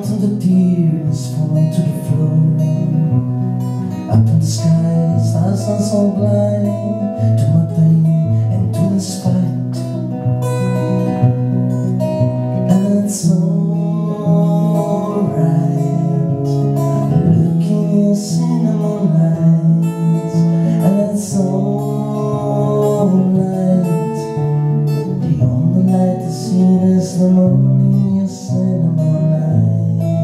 counting the tears falling to the floor. Up in the sky, stars are so blind to my pain and to the spite. And it's alright, looking in cinnamon lights. And it's alright, the only light to see is the morning, your cinnamon lights.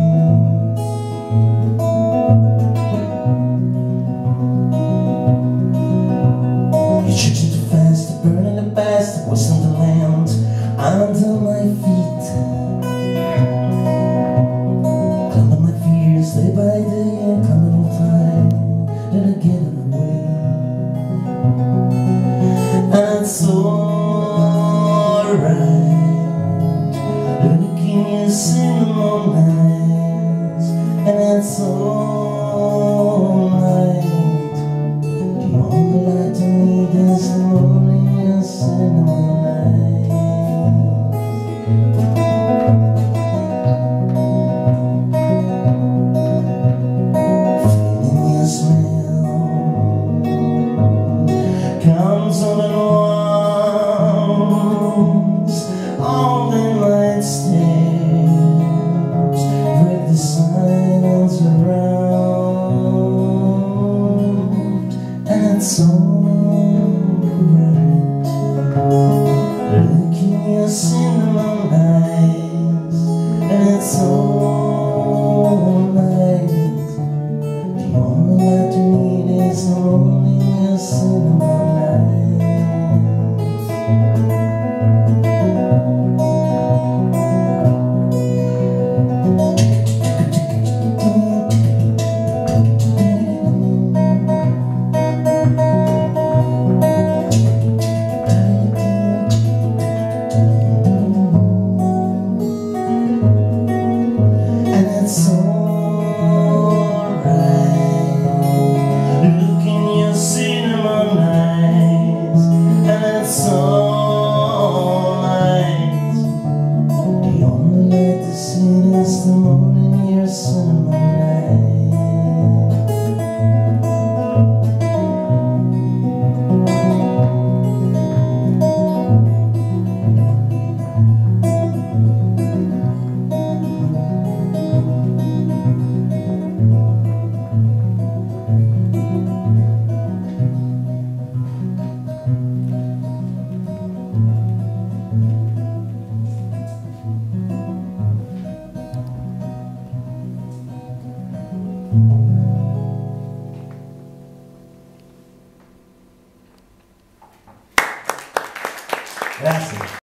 Shooting too fast, burning the past, wasting the land under my feet. Climbing my fears day by day and coming all time, then I get away. And it's alright, looking in cinnamon eyes. And it's alright, the only light to me is the morning, your cinnamon light. Feeling your smell comes on and warms all the night stairs, break the silence around. And it's so looking your cinnamon eyes. And it's alright, the only light you need is only your cinnamon eyes. It's alright, looking your cinnamon eyes. And it's alright, the only light to see is the morning, your cinnamon eyes. Gracias.